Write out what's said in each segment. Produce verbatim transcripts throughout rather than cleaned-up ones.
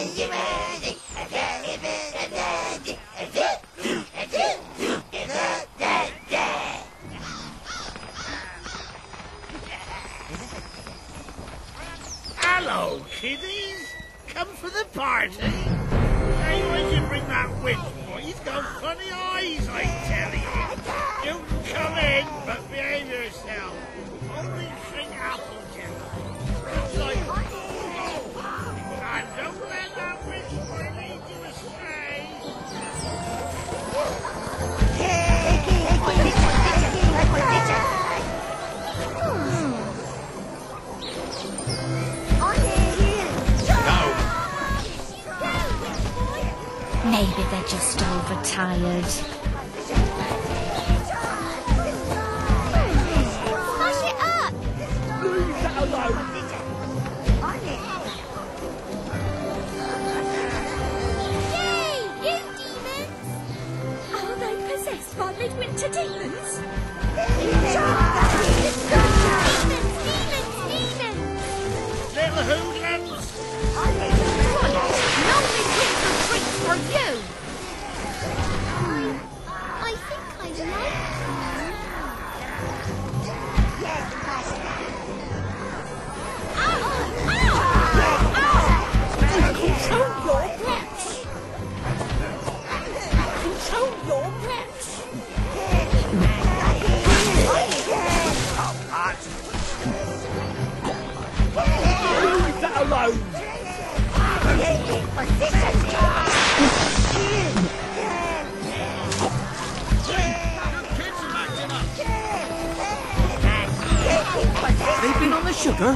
Hello, kiddies. Come for the party? Hey, why'd you bring that witch boy? He's got funny eyes, I tell you. You can come in, but behave yourself. Only drink apple juice. Like, and don't let that witch boy lead you astray. Maybe they're just overtired. Hush it up! Leave that alone! Yay! You demons! Are they possessed by midwinter demons? Demons! Demons! Demons! Little hoodlums. No midwinter treats for you! I think I like you. Yes, Master. Ow! Ow! Ow! Control your pets! Control your pets! Leave that alone! They've been on the sugar?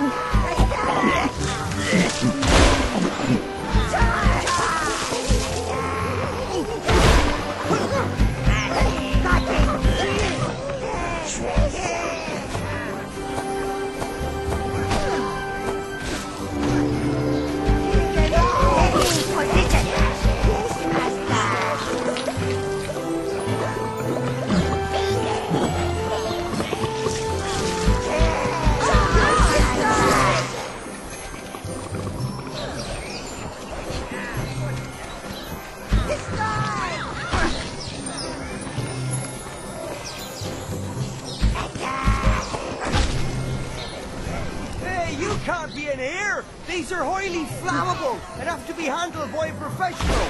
Can't be in here! These are highly flammable and have to be handled by a professional!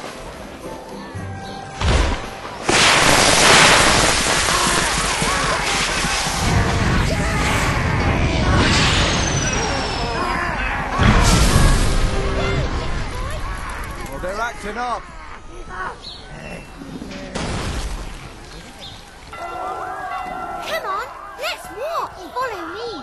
Well, they're acting up. Come on, let's walk. Follow me.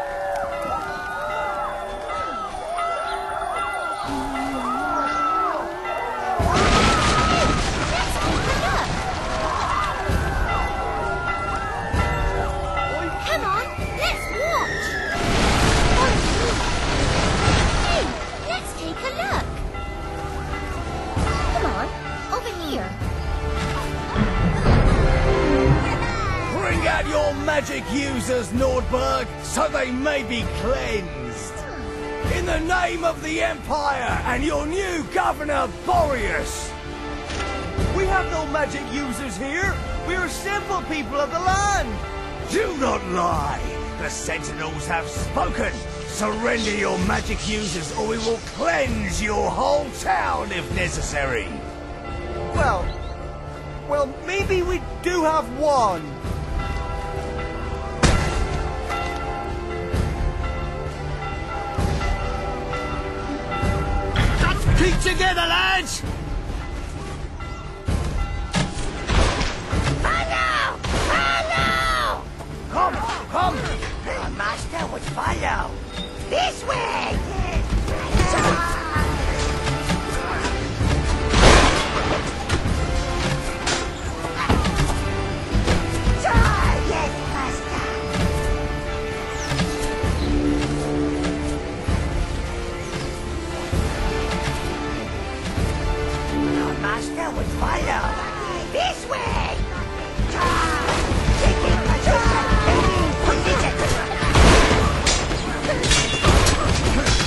Bring out your magic users, Nordberg, so they may be cleansed. In the name of the Empire and your new governor, Boreas. We have no magic users here. We are simple people of the land. Do not lie. The Sentinels have spoken. Surrender your magic users or we will cleanse your whole town if necessary. Well, well, maybe we do have one. Keep together, lads! Follow! Follow! Come, come! Our master would follow. This way! Master would follow. This way! Taking position! Position!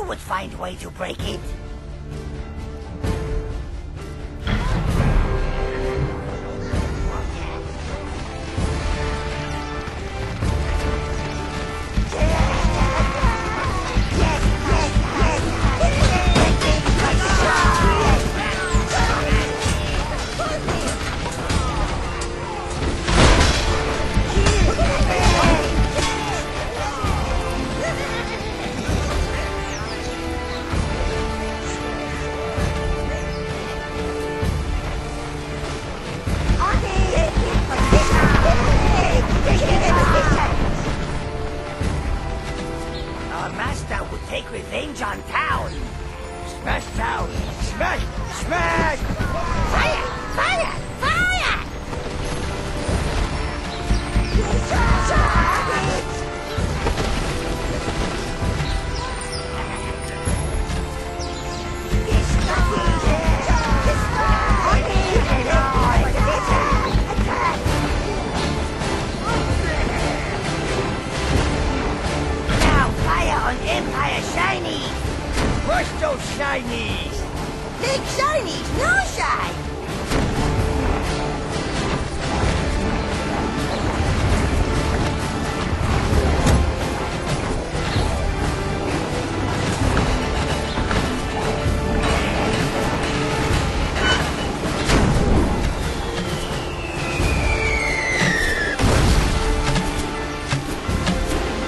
would find a way to break it. Our master would take revenge on town. Smash town! Smash! Smash! Fire! Fire! Fire! Now fire on Empire Shinies! Push those Shinies! Big Shinies, no shine!